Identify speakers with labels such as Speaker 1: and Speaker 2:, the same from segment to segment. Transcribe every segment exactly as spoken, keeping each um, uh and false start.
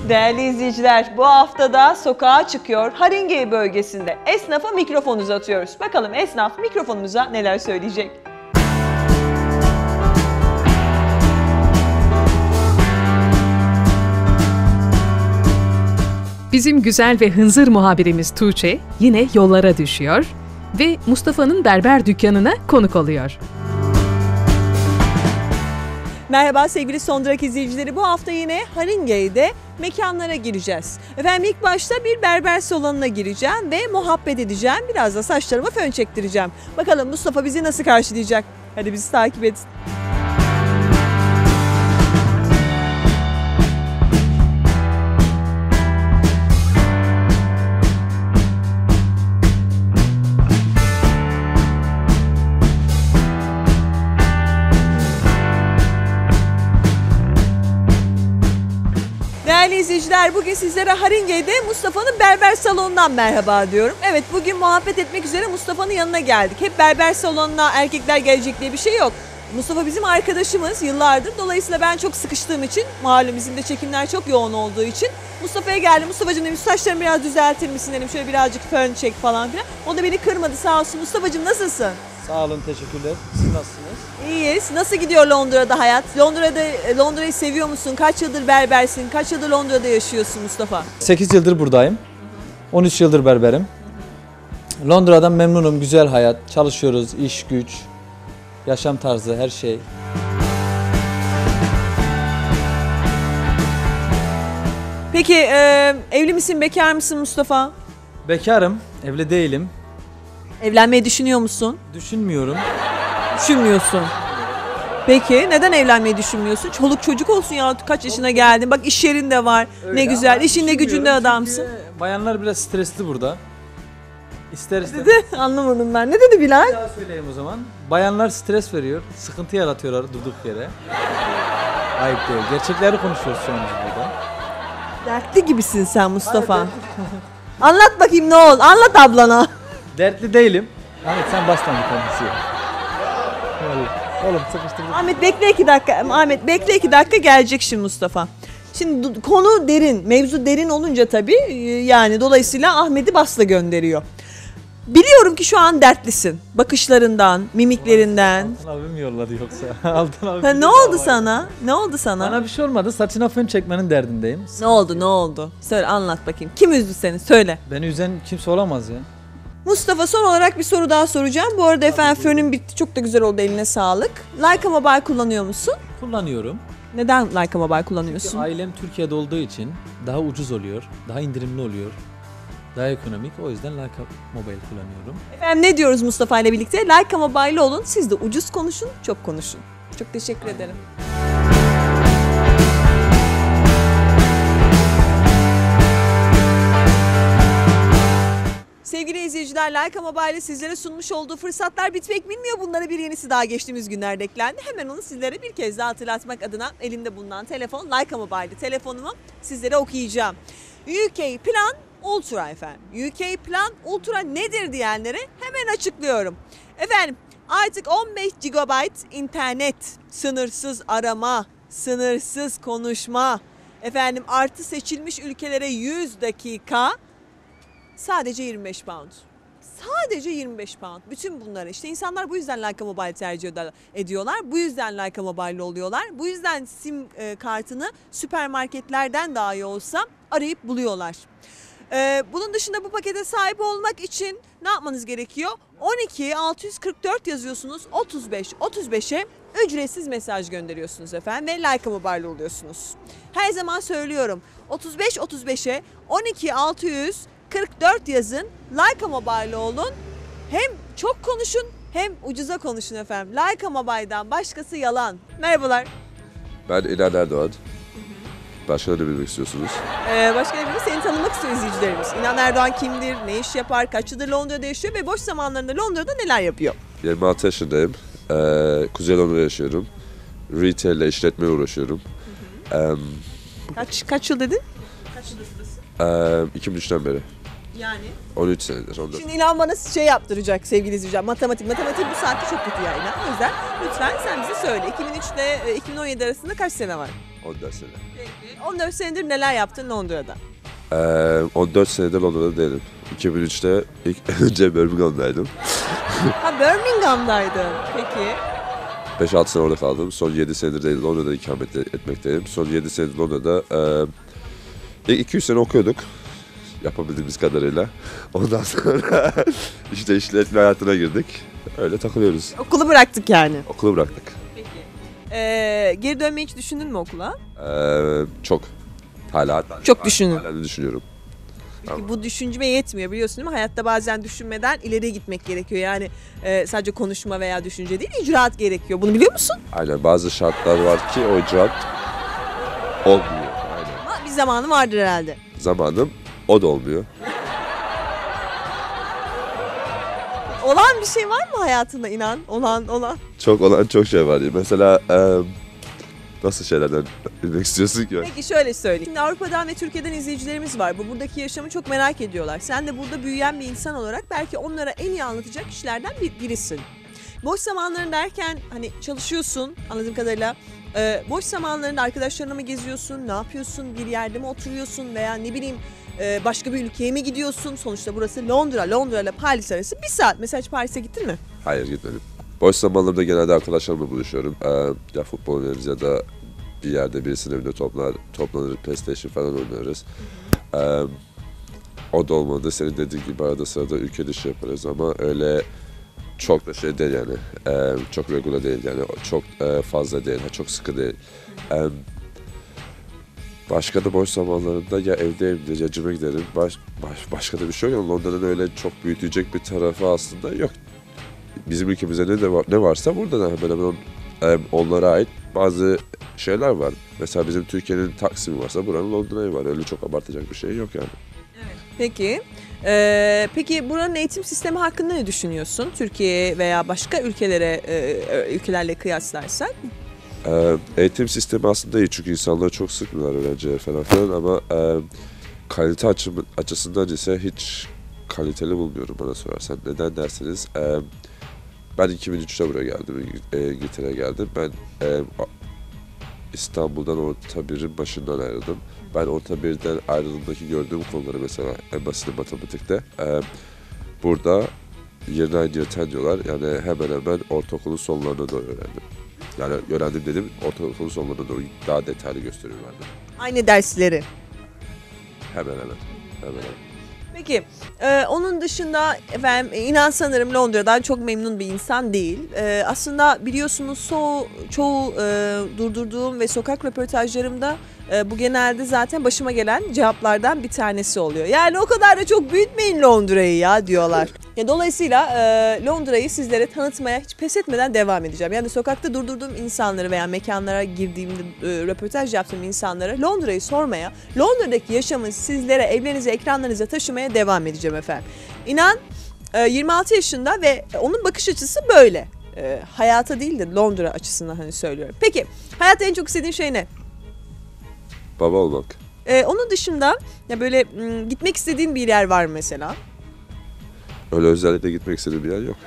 Speaker 1: Değerli izleyiciler, bu haftada sokağa çıkıyor, Haringey bölgesinde esnafa mikrofon uzatıyoruz. Bakalım esnaf mikrofonumuza neler söyleyecek?
Speaker 2: Bizim güzel ve hınzır muhabirimiz Tuğçe yine yollara düşüyor ve Mustafa'nın berber dükkanına konuk oluyor.
Speaker 1: Merhaba sevgili Son Durak izleyicileri. Bu hafta yine Haringey'de mekanlara gireceğiz. Efendim ilk başta bir berber salonuna gireceğim ve muhabbet edeceğim. Biraz da saçlarıma fön çektireceğim. Bakalım Mustafa bizi nasıl karşılayacak? Hadi bizi takip edin. Değerli izleyiciler, bugün sizlere Haringey'de Mustafa'nın berber salonundan merhaba diyorum. Evet, bugün muhabbet etmek üzere Mustafa'nın yanına geldik. Hep berber salonuna erkekler gelecek diye bir şey yok. Mustafa bizim arkadaşımız yıllardır. Dolayısıyla ben çok sıkıştığım için, malum bizim de çekimler çok yoğun olduğu için Mustafa'ya geldim. Mustafa'cığım dedim, saçlarımı biraz düzeltir misin dedim. Şöyle birazcık fön çek falan filan. O da beni kırmadı sağ olsun. Mustafa'cığım nasılsın?
Speaker 3: Sağ olun, teşekkürler. Siz nasılsınız?
Speaker 1: İyiyiz. Nasıl gidiyor Londra'da hayat? Londra'da Londra'yı seviyor musun? Kaç yıldır berbersin? Kaç yıldır Londra'da yaşıyorsun Mustafa?
Speaker 3: sekiz yıldır buradayım. on üç yıldır berberim. Londra'dan memnunum. Güzel hayat. Çalışıyoruz. İş, güç, yaşam tarzı, her şey.
Speaker 1: Peki e, evli misin, bekar mısın Mustafa?
Speaker 3: Bekarım. Evli değilim.
Speaker 1: Evlenmeyi düşünüyor musun?
Speaker 3: Düşünmüyorum.
Speaker 1: Düşünmüyorsun. Peki neden evlenmeyi düşünmüyorsun? Çoluk çocuk olsun ya, kaç yaşına geldin? Bak iş yerin de var.
Speaker 3: Öyle
Speaker 1: ne güzel. İşinde
Speaker 3: düşünmüyorum
Speaker 1: gücünde adamsın.
Speaker 3: çünkü bayanlar biraz stresli burada. İster istemez.
Speaker 1: Dedi, anlamadım ben. Ne dedi Bilal?
Speaker 3: Bir daha söyleyeyim o zaman. Bayanlar stres veriyor. Sıkıntı yaratıyorlar durduk yere. Ayıp değil. Gerçekleri konuşuyoruz şu an biz burada.
Speaker 1: Dertli gibisin sen Mustafa. Anlat bakayım ne oldu? Anlat ablana.
Speaker 3: Dertli değilim. Ahmet sen baştan bir konuşuyor. Oğlum sıkıştırdım.
Speaker 1: Ahmet bekle iki dakika. Ahmet bekle iki dakika, gelecek şimdi Mustafa. Şimdi konu derin, mevzu derin olunca tabii yani dolayısıyla Ahmet'i basla gönderiyor. Biliyorum ki şu an dertlisin. Bakışlarından, mimiklerinden.
Speaker 3: Altın abim yolladı yoksa. Altın abim.
Speaker 1: Ha, ne oldu sana? Ne oldu sana?
Speaker 3: Bana bir şey olmadı. Saçına fön çekmenin derdindeyim.
Speaker 1: Ne oldu? Ne oldu? Söyle, anlat bakayım. Kim üzdü seni? Söyle.
Speaker 3: Beni üzen kimse olamaz ya.
Speaker 1: Mustafa, son olarak bir soru daha soracağım. Bu arada efendim fönün bitti. Çok da güzel oldu. Eline sağlık. Leica Mobile kullanıyor musun?
Speaker 3: Kullanıyorum.
Speaker 1: Neden Leica Mobile kullanıyorsun?
Speaker 3: Çünkü ailem Türkiye'de olduğu için daha ucuz oluyor. Daha indirimli oluyor. Daha ekonomik. O yüzden Leica Mobile kullanıyorum.
Speaker 1: Efendim ne diyoruz Mustafa ile birlikte? Leica Mobile olun. Siz de ucuz konuşun, çok konuşun. Çok teşekkür Aynen. ederim. Sevgili izleyiciler, Leica Mobile'e sizlere sunmuş olduğu fırsatlar bitmek bilmiyor. Bunlara bir yenisi daha geçtiğimiz günlerde eklendi. Hemen onu sizlere bir kez daha hatırlatmak adına elimde bulunan telefon, Leica Mobile'de telefonumu sizlere okuyacağım. U K Plan Ultra efendim. U K Plan Ultra nedir diyenlere hemen açıklıyorum. Efendim artık on beş gigabayt internet, sınırsız arama, sınırsız konuşma, efendim artı seçilmiş ülkelere yüz dakika, sadece yirmi beş pound. Sadece yirmi beş pound. Bütün bunlar işte insanlar bu yüzden Leica Mobile tercih ediyorlar. Bu yüzden Leica Mobile oluyorlar. Bu yüzden sim kartını süpermarketlerden dahi olsa arayıp buluyorlar. Bunun dışında bu pakete sahip olmak için ne yapmanız gerekiyor? on iki altı yüz kırk dört yazıyorsunuz, otuz beş otuz beşe ücretsiz mesaj gönderiyorsunuz efendim ve Leica Mobile oluyorsunuz. Her zaman söylüyorum, otuz beş otuz beşe on iki altı yüz kırk dört yazın, Leica Mobile olun. Hem çok konuşun hem ucuza konuşun efendim. Leica Mobile'dan başkası yalan. Merhabalar.
Speaker 4: Ben İlhan Erdoğan. Başka ne bilmek istiyorsunuz?
Speaker 1: Ee, başka ne bilmek? Seni tanımak istiyor izleyicilerimiz. İlhan Erdoğan kimdir, ne iş yapar, kaç yıldır Londra'da yaşıyor ve boş zamanlarında Londra'da neler yapıyor?
Speaker 4: yirmi altı yaşındayım. Ee, Kuzey Londra'da yaşıyorum. Retail ile işletmeye uğraşıyorum. Ee,
Speaker 1: kaç, kaç yıl dedin? Kaç yıl buradasın?
Speaker 4: Ee, iki bin üçten beri.
Speaker 1: Yani?
Speaker 4: on üç senedir. on dört.
Speaker 1: Şimdi İlhan bana şey yaptıracak sevgili izleyiciler. Matematik. Matematik bu saatte çok kötü ya İlhan. O yüzden lütfen sen bize söyle. iki bin üç ile iki bin on yedi arasında kaç sene var?
Speaker 4: on dört sene.
Speaker 1: Peki. on dört senedir neler yaptın Londra'da?
Speaker 4: Ee, on dört senedir Londra'da değilim. iki bin üçte ilk önce Birmingham'daydım.
Speaker 1: Ha Birmingham'daydın. Peki.
Speaker 4: beş altı sene orada kaldım. Son yedi senedir de Londra'da ikamet etmekteyim. Son yedi senedir Londra'da e, ilk iki üç sene okuyorduk. Yapabildiğimiz kadarıyla. Ondan sonra işte işletme hayatına girdik. Öyle takılıyoruz.
Speaker 1: Okulu bıraktık yani.
Speaker 4: Okulu bıraktık.
Speaker 1: Peki. Ee, geri dönmeyi hiç düşündün mü okula?
Speaker 4: Ee, çok. Hala hatta.
Speaker 1: Çok düşünün.
Speaker 4: Hala de düşünüyorum.
Speaker 1: Peki bu düşünme yetmiyor biliyorsun değil mi? Hayatta bazen düşünmeden ileriye gitmek gerekiyor. Yani e, sadece konuşma veya düşünce değil, icraat gerekiyor. Bunu biliyor musun?
Speaker 4: Aynen, bazı şartlar var ki o icraat olmuyor. Aynen.
Speaker 1: Ama bir zamanı vardır herhalde.
Speaker 4: Zamanım o da olmuyor.
Speaker 1: Olan bir şey var mı hayatında inan? Olan, olan.
Speaker 4: Çok olan çok şey var. Mesela e, nasıl şeylerden bilmek istiyorsun ki?
Speaker 1: Peki şöyle söyleyeyim. Şimdi Avrupa'dan ve Türkiye'den izleyicilerimiz var. Bu buradaki yaşamı çok merak ediyorlar. Sen de burada büyüyen bir insan olarak belki onlara en iyi anlatacak kişilerden bir, birisin. Boş zamanların derken hani çalışıyorsun anladığım kadarıyla. Ee, boş zamanlarında arkadaşlarına mı geziyorsun? Ne yapıyorsun? Bir yerde mi oturuyorsun? Veya ne bileyim e, başka bir ülkeye mi gidiyorsun? Sonuçta burası Londra. Londra ile Paris arası bir saat. Mesela hiç Paris'e gittin mi?
Speaker 4: Hayır, gitmedim. Boş zamanlarımda genelde arkadaşlarımla buluşuyorum. Ee, ya futbol oynarız ya da bir yerde birisinin evinde toplar, toplanır, PlayStation falan oynarız. Ee, o da olmadı. Senin dediğin gibi arada sırada ülke dışı yaparız ama öyle çok da şey değil yani. Ee, çok regular değil yani. Çok e, fazla değil, çok sıkı değil. Ee, başka da boş zamanlarında ya evdeyimdir ya cime giderim. Baş, baş, başka da bir şey yok. Londra'nın öyle çok büyütecek bir tarafı aslında yok. Bizim ülkemizde ne, de var, ne varsa burada da hemen hemen on, e, onlara ait bazı şeyler var. Mesela bizim Türkiye'nin Taksim'i varsa buranın Londra'yı var. Öyle çok abartacak bir şey yok yani.
Speaker 1: Peki. Ee, peki buranın eğitim sistemi hakkında ne düşünüyorsun? Türkiye veya başka ülkelere e, ülkelerle kıyaslarsak?
Speaker 4: Ee, eğitim sistemi aslında iyi çünkü insanları çok sıkmıyorlar öğrenciler falan filan ama e, kalite açı, açısından ise hiç kaliteli bulmuyorum bana sorarsan. Neden derseniz e, ben iki bin üçte buraya geldim, İngiltere'ye geldim. Ben e, İstanbul'dan orta birin başından ayrıldım. Ben orta birden ayrıldığımdaki gördüğüm konuları mesela en basit matematikte e, burada year nine year ten diyorlar. Yani hemen hemen ortaokulun sonlarına doğru öğrendim. Yani öğrendim dedim, ortaokulun sonlarına doğru daha detaylı gösteriyorlardı.
Speaker 1: Aynı dersleri.
Speaker 4: Hemen hemen. Hemen hemen.
Speaker 1: Peki, e, onun dışında efendim inan sanırım Londra'dan çok memnun bir insan değil. E, aslında biliyorsunuz so, çoğu e, durdurduğum ve sokak röportajlarımda e, bu genelde zaten başıma gelen cevaplardan bir tanesi oluyor. Yani o kadar da çok büyütmeyin Londra'yı ya diyorlar. Ya, dolayısıyla e, Londra'yı sizlere tanıtmaya hiç pes etmeden devam edeceğim. Yani sokakta durdurduğum insanları veya mekanlara girdiğimde e, röportaj yaptığım insanlara Londra'yı sormaya, Londra'daki yaşamı sizlere, evlerinize, ekranlarınıza taşımaya devam edeceğim efendim. İnan e, yirmi altı yaşında ve onun bakış açısı böyle. E, hayata değil de Londra açısından hani söylüyorum. Peki hayatta en çok istediğin şey ne?
Speaker 4: Baba olmak.
Speaker 1: E, onun dışında ya böyle m, gitmek istediğin bir yer var mı mesela?
Speaker 4: Öyle özellikle gitmek istediğim bir yer yok.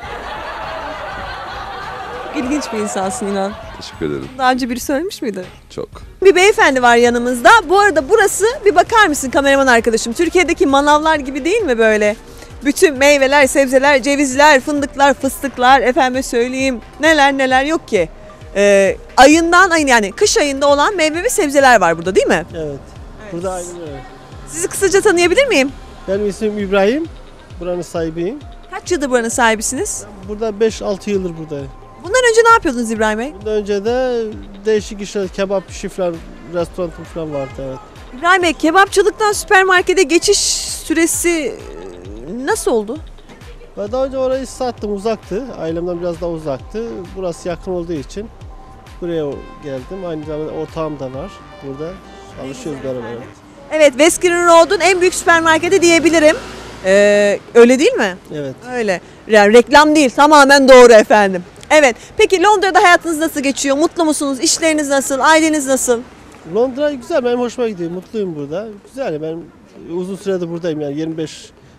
Speaker 1: İlginç bir insansın inan.
Speaker 4: Teşekkür ederim.
Speaker 1: Daha önce biri söylemiş miydi?
Speaker 4: Çok.
Speaker 1: Bir beyefendi var yanımızda. Bu arada burası bir bakar mısın kameraman arkadaşım? Türkiye'deki manavlar gibi değil mi böyle? Bütün meyveler, sebzeler, cevizler, fındıklar, fıstıklar, efendime söyleyeyim neler neler yok ki. Ee, ayından ayın yani kış ayında olan meyve ve sebzeler var burada değil mi?
Speaker 5: Evet. Burada aynen öyle.
Speaker 1: Sizi kısaca tanıyabilir miyim?
Speaker 5: Benim ismim İbrahim. Buranın sahibiyim.
Speaker 1: Kaç yıldır buranın sahibisiniz?
Speaker 5: Burada beş altı yıldır buradayım.
Speaker 1: Bundan önce ne yapıyordunuz İbrahim Bey?
Speaker 5: Bundan önce de değişik işler, kebap işi falan, restoranım falan vardı evet.
Speaker 1: İbrahim Bey kebapçılıktan süpermarkete geçiş süresi nasıl oldu?
Speaker 5: Ben daha önce orayı sattım, uzaktı. Ailemden biraz daha uzaktı. Burası yakın olduğu için buraya geldim. Aynı zamanda ortağım da var burada. Çalışıyoruz beraber. Evet.
Speaker 1: Evet, West Green Road'un en büyük süpermarketi diyebilirim. Ee, öyle değil mi?
Speaker 5: Evet.
Speaker 1: Öyle. Yani reklam değil, tamamen doğru efendim. Evet, peki Londra'da hayatınız nasıl geçiyor? Mutlu musunuz? İşleriniz nasıl? Aileniz nasıl?
Speaker 5: Londra güzel, benim hoşuma gidiyor. Mutluyum burada. Güzel, ben uzun süredir buradayım yani yirmi beş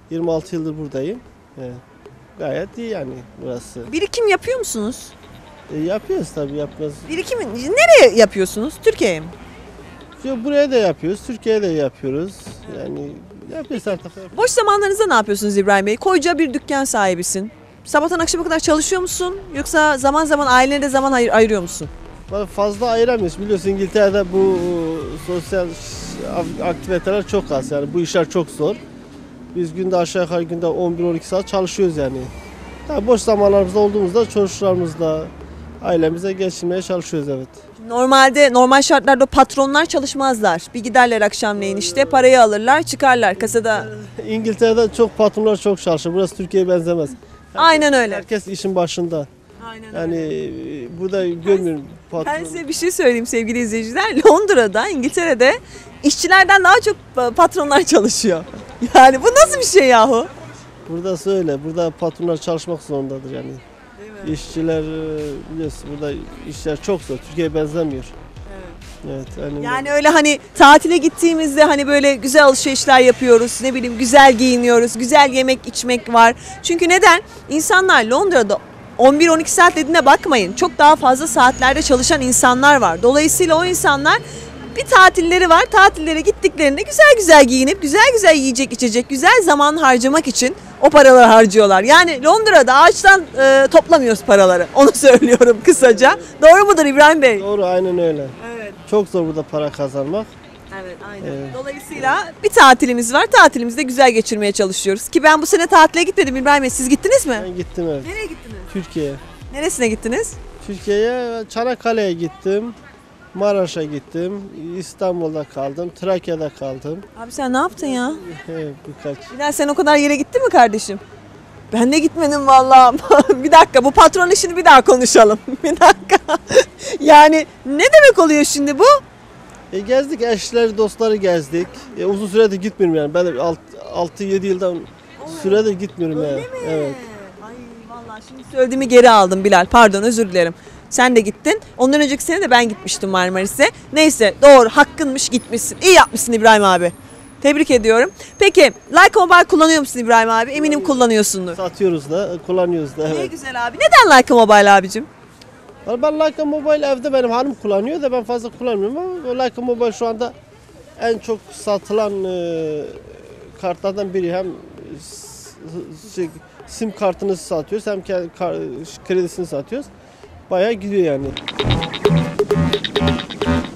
Speaker 5: yirmi altı yıldır buradayım. Evet. Gayet iyi yani burası.
Speaker 1: Birikim yapıyor musunuz?
Speaker 5: E, yapıyoruz tabii yapmaz.
Speaker 1: Birikim nereye yapıyorsunuz? Türkiye'ye mi?
Speaker 5: Yok, buraya da yapıyoruz, Türkiye'de de yapıyoruz. Yani yapıyoruz artık.
Speaker 1: Boş zamanlarınızda ne yapıyorsunuz İbrahim Bey? Koca bir dükkan sahibisin. Sabahtan akşama kadar çalışıyor musun? Yoksa zaman zaman ailene de zaman ayır- ayırıyor musun?
Speaker 5: Fazla ayıramıyoruz. Biliyorsun İngiltere'de bu sosyal aktiviteler çok az. Yani bu işler çok zor. Biz günde aşağı yukarı günde on bir on iki saat çalışıyoruz yani. Tabii boş zamanlarımızda olduğumuzda çocuklarımızla, ailemize geçirmeye çalışıyoruz evet.
Speaker 1: Normalde normal şartlarda patronlar çalışmazlar. Bir giderler akşamleyin işte parayı alırlar çıkarlar kasada.
Speaker 5: İngiltere'de çok patronlar çok çalışır. Burası Türkiye'ye benzemez.
Speaker 1: Aynen öyle.
Speaker 5: Herkes işin başında.
Speaker 1: Aynen
Speaker 5: Yani e, burada görmüyorum patron.
Speaker 1: Ben size bir şey söyleyeyim sevgili izleyiciler. Londra'da, İngiltere'de işçilerden daha çok patronlar çalışıyor. Yani bu nasıl bir şey yahu?
Speaker 5: Burada öyle. Burada patronlar çalışmak zorundadır yani. İşçiler e, biliyorsun burada işler çok zor. Türkiye'ye benzemiyor. Evet. Yani,
Speaker 1: Yani öyle hani tatile gittiğimizde hani böyle güzel alışverişler yapıyoruz. Ne bileyim güzel giyiniyoruz. Güzel yemek içmek var. Çünkü neden? İnsanlar Londra'da on bir on iki saat dediğine bakmayın. Çok daha fazla saatlerde çalışan insanlar var. Dolayısıyla o insanlar bir tatilleri var. Tatillere gittiklerinde güzel güzel giyinip güzel güzel yiyecek içecek, güzel zaman harcamak için o paraları harcıyorlar. Yani Londra'da ağaçtan e, toplamıyoruz paraları. Onu söylüyorum kısaca. Doğru mudur İbrahim Bey?
Speaker 5: doğru aynen öyle.
Speaker 1: Evet.
Speaker 5: Çok zor burada para kazanmak.
Speaker 1: Evet, aynen.
Speaker 5: Evet.
Speaker 1: Dolayısıyla bir tatilimiz var. Tatilimizi de güzel geçirmeye çalışıyoruz. Ki ben bu sene tatile gitmedim İbrahim Bey. Siz gittiniz mi?
Speaker 5: Ben gittim evet.
Speaker 1: Nereye gittiniz?
Speaker 5: Türkiye'ye.
Speaker 1: Neresine gittiniz?
Speaker 5: Türkiye'ye Çanakkale'ye gittim. Maraş'a gittim. İstanbul'da kaldım. Trakya'da kaldım.
Speaker 1: Abi sen ne yaptın ya?
Speaker 5: Evet, birkaç.
Speaker 1: Bilal sen o kadar yere gittin mi kardeşim? Ben de gitmedim vallahi. Bir dakika bu patron işini bir daha konuşalım. Bir dakika. Yani ne demek oluyor şimdi bu?
Speaker 5: E, gezdik eşleri, dostları gezdik. E, uzun süredir gitmiyorum yani. Ben de altı yedi yıldan süredir gitmiyorum yani. Evet.
Speaker 1: Ay vallahi şimdi söylediğimi geri aldım Bilal. Pardon özür dilerim. Sen de gittin. Ondan önceki sene de ben gitmiştim Marmaris'e. Neyse doğru hakkınmış gitmişsin. İyi yapmışsın İbrahim abi. Tebrik ediyorum. Peki Like Mobile kullanıyor musun İbrahim abi? Eminim kullanıyorsundur.
Speaker 5: Satıyoruz da, kullanıyoruz da
Speaker 1: Ne
Speaker 5: evet.
Speaker 1: güzel abi. Neden Like Mobile abicim?
Speaker 5: Vallahi Ben Leica Mobile evde benim hanım kullanıyor da ben fazla kullanmıyorum ama Leica Mobile şu anda en çok satılan e, kartlardan biri. Hem s- şey, sim kartını satıyoruz hem ke- kar- kredisini satıyoruz. Bayağı gidiyor yani.